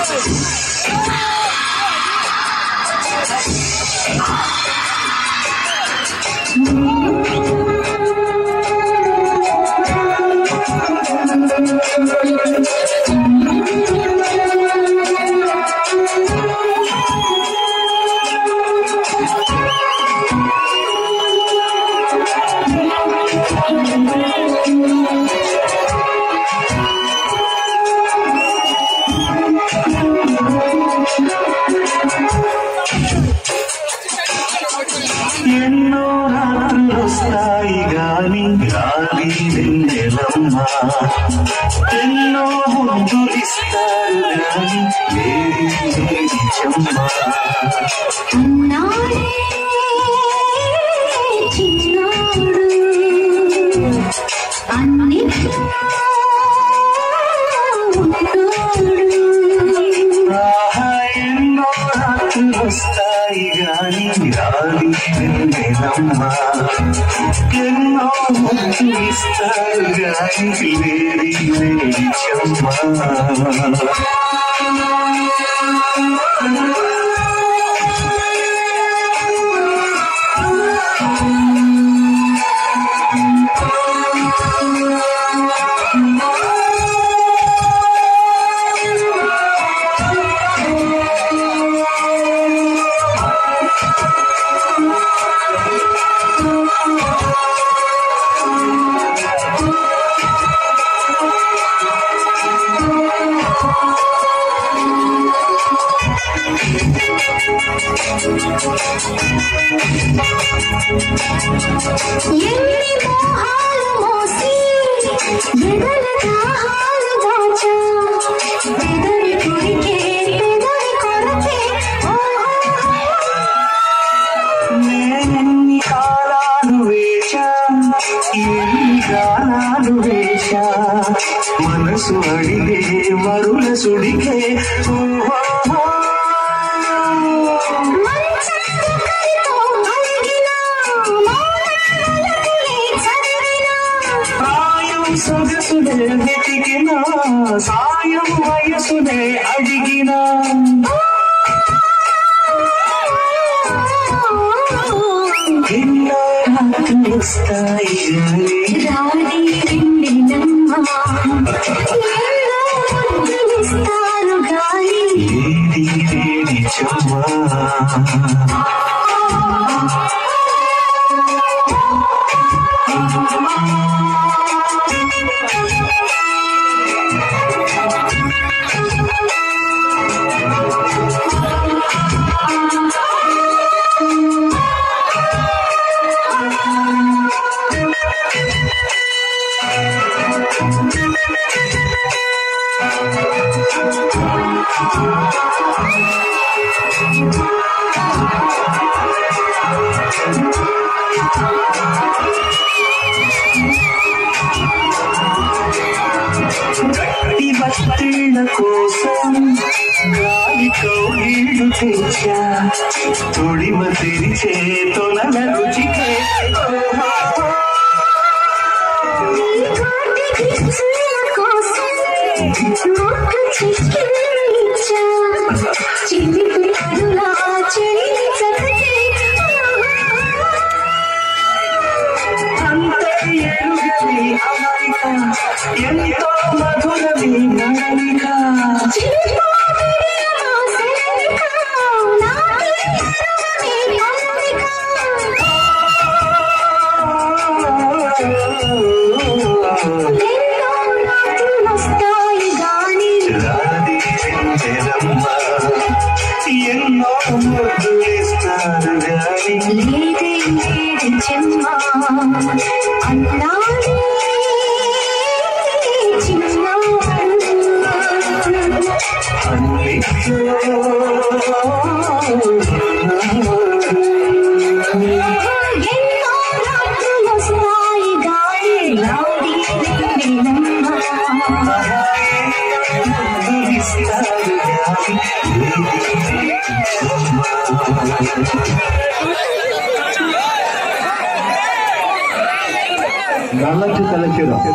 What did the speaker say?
ఎన్నో రాత్రులు వస్తాయి గాని రాని వెన్నెలమ్మ, ఎన్నో ముద్దులిస్తారు గాని వేడి వేడి చెమ్మ. ఎన్నో రాత్రులు వస్తాయి గాని రాని వెన్నెలమ్మ, ఎన్నో ముద్దులిస్తారు గాని వేడి వేడి చెమ్మ. నేనెన్ని కాలాలు వేచా, ఎన్ని గానాలు వేచా, మనసు అడిగే మరుల సుడిగే సొగసునే వెతికిన సాయం వయసునే అడిగిన. ఎన్నో రాత్రులు వస్తాయి రాని వెన్నెలమ్మ, ముద్దులిస్తారు గాని వేడి వేడి చెమ్మ. గట్టి బస్తీల కోసం గాలి కౌగిళ్ళు తెచ్చా, తొడిమ తెరిచే తొలల రుచికే ఎంతో మధురవి నగలిక. రాని వెన్నెలమ్మ, ఎన్నో ముద్దులిస్తారు గాని చెమ్మ. అన్నాడే Galang kita lecture.